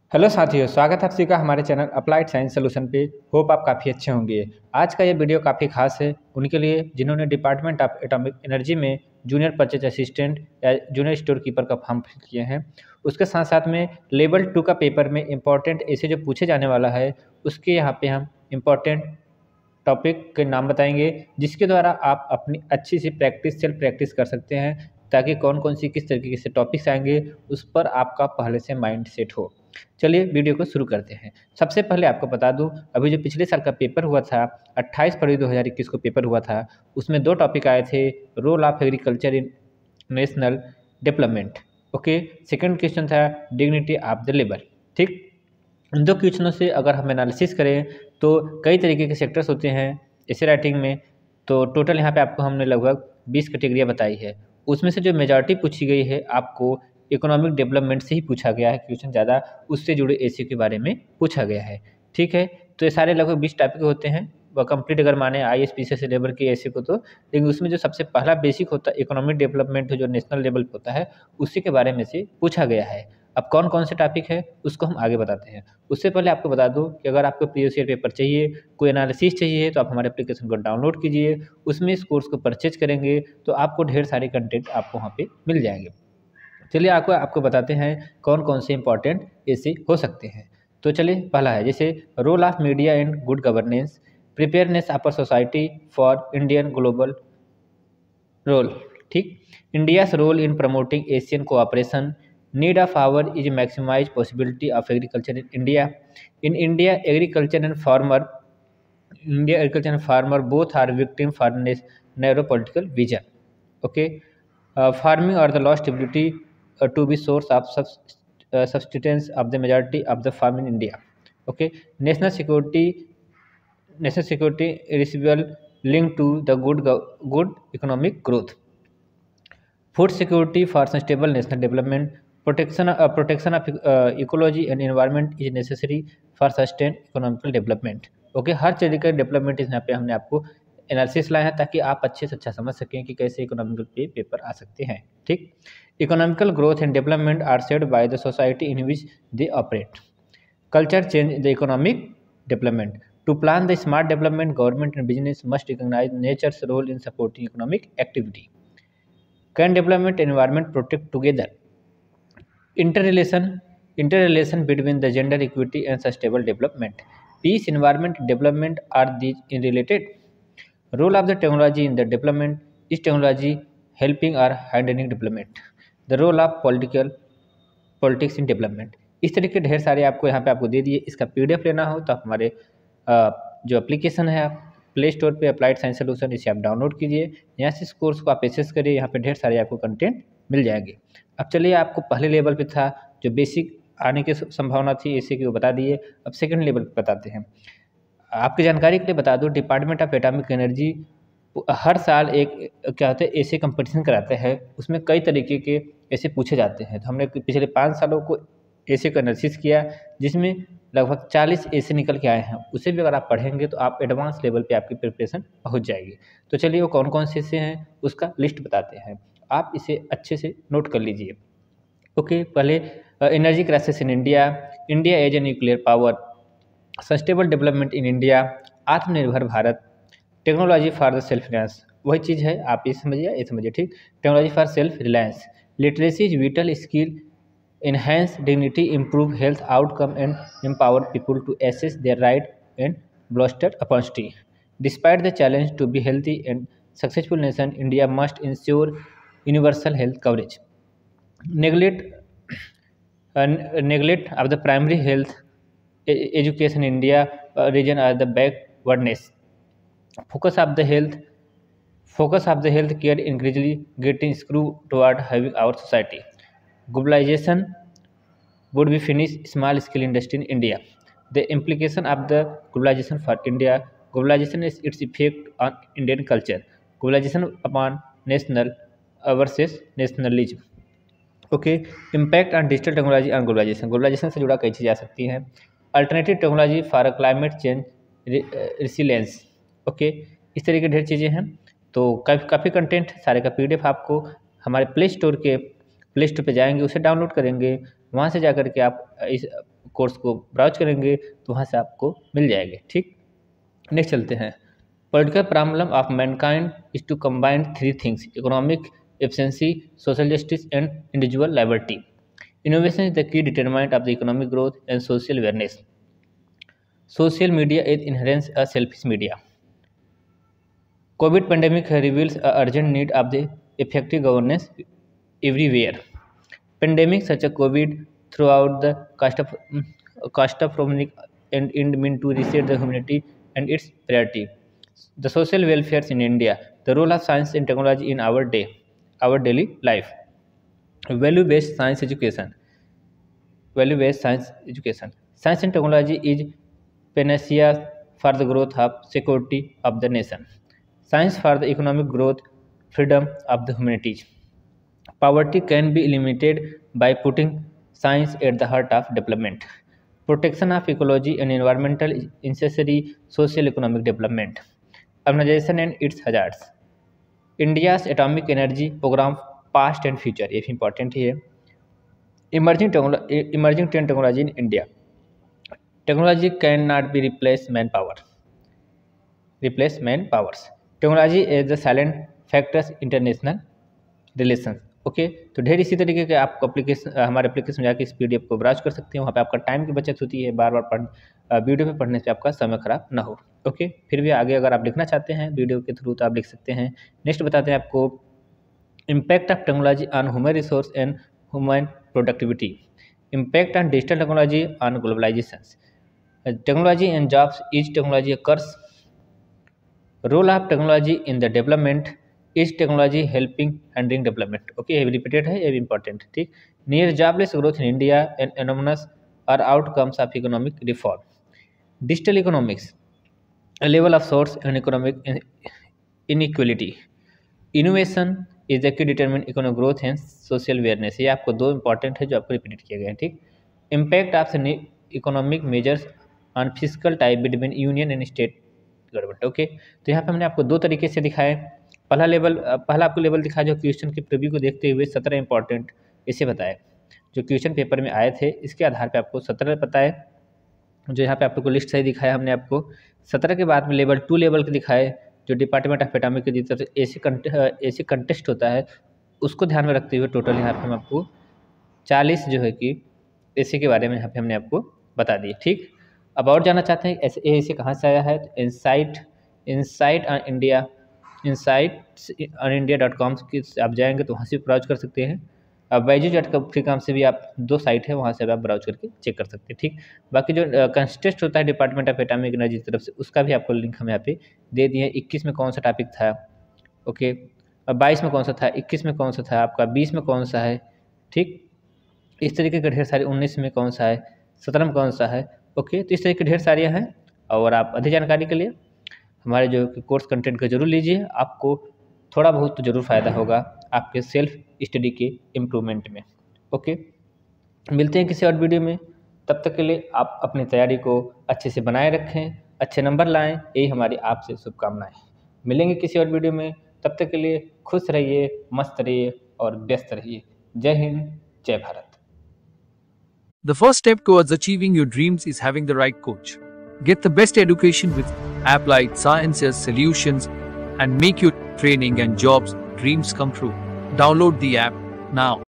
Hello साथियों, स्वागत है आप सभी का हमारे चैनल अप्लाइड साइंस सॉल्यूशन पे। होप आप काफ़ी अच्छे होंगे। आज का ये वीडियो काफ़ी खास है उनके लिए जिन्होंने डिपार्टमेंट ऑफ एटॉमिक एनर्जी में जूनियर परचेज असिस्टेंट या जूनियर स्टोर कीपर का फॉर्म फिल किए हैं। उसके साथ साथ में लेवल 2 का पेपर में इंपॉर्टेंट ऐसे जो पूछे जाने वाला है उसके यहाँ पे हम इम्पॉर्टेंट टॉपिक के नाम बताएंगे, जिसके द्वारा आप अपनी अच्छी सी प्रैक्टिस सेल्फ प्रैक्टिस कर सकते हैं, ताकि कौन कौन सी किस तरीके से टॉपिक्स आएंगे उस पर आपका पहले से माइंड सेट हो। चलिए वीडियो को शुरू करते हैं। सबसे पहले आपको बता दूं, अभी जो पिछले साल का पेपर हुआ था 28 फरवरी 2021 को पेपर हुआ था, उसमें दो टॉपिक आए थे। Role of agriculture in national development. Okay, second question था डिग्निटी ऑफ द लेबर। ठीक, इन दो क्वेश्चनों से अगर हम एनालिसिस करें तो कई तरीके के सेक्टर्स होते हैं ऐसे राइटिंग में। तो टोटल यहाँ पे आपको हमने लगभग 20 कैटेगरियाँ बताई है। उसमें से जो मेजॉरिटी पूछी गई है आपको इकोनॉमिक डेवलपमेंट से ही पूछा गया है क्वेश्चन, ज़्यादा उससे जुड़े एसी के बारे में पूछा गया है। ठीक है, तो ये सारे लगभग 20 टॉपिक होते हैं। वह कंप्लीट अगर माने IAS PCS लेवल के एसी को तो, लेकिन उसमें जो सबसे पहला बेसिक होता है इकोनॉमिक डेवलपमेंट जो नेशनल लेवल पर होता है, उसी के बारे में से पूछा गया है। अब कौन कौन से टॉपिक है उसको हम आगे बताते हैं। उससे पहले आपको बता दूं कि अगर आपको प्रीवियस ईयर पेपर चाहिए, कोई एनालिसिस चाहिए, तो आप हमारे एप्लीकेशन को डाउनलोड कीजिए। उसमें इस कोर्स को परचेज करेंगे तो आपको ढेर सारे कंटेंट आपको वहाँ पे मिल जाएंगे। चलिए आपको आपको बताते हैं कौन कौन से इंपॉर्टेंट ऐसे हो सकते हैं। तो चलिए पहला है जैसे role of media and good governance, preparedness of a society for Indian global role. ठीक, India's role in promoting Asian cooperation, need of hour is maximise possibility of agriculture in India. In India agriculture and farmer both are victim for narrow political vision. Okay, farming or the lost ability to be source of subsistence of the majority of the farm in India. Okay, national security residual linked to the good economic growth. Food security for sustainable national development, protection of ecology and environment is necessary for sustained economical development. Okay, हर तरीके का development यहाँ पे हमने आपको analysis लाया है ताकि आप अच्छे से अच्छा समझ सकें कि कैसे इकोनॉमिकल पे पेपर आ सकते हैं। ठीक, economical growth and development are said by the society in which they operate. Culture change the economic development. To plan the smart development, government and business must recognise nature's role in supporting economic activity. Can development and environment protect together? Interrelation between the gender equity and sustainable development. Peace, environment, development are these related? Role of the technology in the development. Is technology helping or hindering development? The role of politics in development. इस तरह के ढेर सारे आपको यहाँ पे आपको दे दिए। इसका PDF लेना हो तो आप हमारे जो एप्लीकेशन है आप प्ले स्टोर पे अप्लाइड साइंस सोल्यूशन, इसे आप डाउनलोड कीजिए। यहाँ से इस कोर्स को आप एक्सेस करिए, यहाँ पे ढेर सारे आपको कंटेंट मिल जाएंगे। अब चलिए, आपको पहले लेवल पे था जो बेसिक आने की संभावना थी ऐसे कि वो बता दिए। अब सेकंड लेवल पे बताते हैं। आपकी जानकारी के लिए बता दूं, डिपार्टमेंट ऑफ एटॉमिक एनर्जी हर साल एक क्या होता है ऐसे कंपटीशन कराते हैं, उसमें कई तरीके के ऐसे पूछे जाते हैं। तो हमने पिछले 5 सालों को ऐसे का एनालिसिस किया, जिसमें लगभग 40 ऐसे निकल के आए हैं। उसे भी अगर आप पढ़ेंगे तो आप एडवांस लेवल पे आपकी प्रिपरेशन पहुंच जाएगी। तो चलिए वो कौन कौन से हैं उसका लिस्ट बताते हैं, आप इसे अच्छे से नोट कर लीजिए। ओके, पहले energy crisis in India, India as a nuclear power, sustainable development in India, आत्मनिर्भर Bharat, technology for the self reliance. वही चीज़ है, आप ये समझिए। ठीक, technology for self reliance, literacy is vital skill, enhance dignity, improve health outcome and empower people to assess their right and bolster opportunity. Despite the challenge to be healthy and successful nation, India must ensure universal health coverage. Neglect neglect of the primary health education in India region are the backwardness. Focus of the health care increasingly getting screwed toward having our society. Globalization would be finished small scale industry in India. The implication of the globalization for India. Globalization is its effect on Indian culture. Globalization upon national versus nationalism. Okay, impact on digital technology on globalisation. Globalisation से जुड़ा कई चीज़ें आ सकती हैं। Alternative technology for climate change resilience. Okay, इस तरह की ढेर चीज़ें हैं। तो काफ़ी कंटेंट सारे का PDF आपको हमारे प्ले स्टोर पे जाएंगे, उसे डाउनलोड करेंगे, वहाँ से जाकर के आप इस कोर्स को ब्राउज करेंगे तो वहाँ से आपको मिल जाएंगे। ठीक, नेक्स्ट चलते हैं। Political problem of mankind is to combine three things: economic efficiency, social justice and individual liberty. Innovation is the key determinant of the economic growth and social awareness. Social media is inherent a selfish media. COVID pandemic reveals a urgent need of the effective governance everywhere. Pandemic such as COVID throughout the catastrophic and meant to reset the humanity and its priority. The social welfare in India, the role of science and technology in our daily life. Value-based science education. Value-based science education. Science and technology is panacea for the growth of security of the nation. Science for the economic growth, freedom of the humanities. Poverty can be eliminated by putting science at the heart of development. Protection of ecology and environmental is necessary social economic development. Urbanization and its hazards. India's atomic energy program past and future, ये भी important है. Emerging trend technology in India. Technology cannot be replaced manpowers. Technology is the silent factors international relations. Okay, तो ढेर इसी तरीके के आप हमारे एप्लीकेशन में जाकर इस PDF को ब्राउज कर सकते हैं। वहाँ पे आपका टाइम की बचत होती है, बार बार वीडियो पे पढ़ने से आपका समय खराब ना हो। ओके, फिर भी आगे अगर आप लिखना चाहते हैं वीडियो के थ्रू तो आप लिख सकते हैं। नेक्स्ट बताते हैं आपको impact of technology on human resource and human productivity. Impact on digital technology on globalisation. Technology and jobs, each technology occurs. Role of technology in the development, each technology helping handling development. Okay, ये repeated है, ये भी important. ठीक, near jobless growth in India and enormous are outcomes of economic reform. Digital economics, a level of source and economic inequality. Innovation is the key determinant economic growth and social awareness. ये आपको दो important है जो आपको repeated किए गए हैं। ठीक, impact of the economic measures on physical type between union and state government. Okay, तो यहाँ पे हमने आपको दो तरीके से दिखाए। पहला आपको लेवल दिखाया जो क्वेश्चन की प्रीव्यू को देखते हुए 17 इंपॉर्टेंट इसे बताए जो क्वेश्चन पेपर में आए थे, इसके आधार पे आपको 17 बताए। जो यहाँ पे आपको लिस्ट सही दिखाया हमने आपको 17 के बाद में लेवल 2 लेवल के दिखाए जो डिपार्टमेंट ऑफ एटॉमिक की तरफ से ऐसी कंटेस्ट होता है उसको ध्यान में रखते हुए टोटल यहाँ पे हम आपको 40 जो है कि ऐसे के बारे में यहाँ पे हमने आपको बता दिए। ठीक, अब और जानना चाहते हैं ऐसे कहाँ से आया है, तो इनसाइट ऑन इंडिया.com की आप जाएंगे तो वहाँ से ब्राउज कर सकते हैं। अब byju's.com से भी आप दो साइट है वहाँ से आप ब्राउज करके चेक कर सकते हैं। ठीक, बाकी जो कंटेस्ट होता है डिपार्टमेंट ऑफ एटॉमिक एनर्जी की तरफ से उसका भी आपको लिंक हम यहाँ पे दे दिए। 21 में कौन सा टॉपिक था, ओके, अब 22 में कौन सा था, 21 में कौन सा था, आपका 20 में कौन सा है। ठीक, इस तरीके के ढेर सारे 19 में कौन सा है, 17 में कौन सा है। ओके, तो इस तरह की ढेर सारियाँ हैं और आप अधिक जानकारी के लिए हमारे जो कोर्स कंटेंट को जरूर लीजिए। आपको थोड़ा बहुत तो ज़रूर फ़ायदा होगा आपके सेल्फ स्टडी के इम्प्रूवमेंट में। ओके, मिलते हैं किसी और वीडियो में, तब तक के लिए आप अपनी तैयारी को अच्छे से बनाए रखें, अच्छे नंबर लाएं, यही हमारी आपसे शुभकामनाएं। मिलेंगे किसी और वीडियो में, तब तक के लिए खुश रहिए, मस्त रहिए और व्यस्त रहिए। जय हिंद, जय Bharat. The first step towards achieving your dreams is having the right coach. Get the best education with Applied Sciences Solutions and make your training and jobs dreams come true. Download the app now.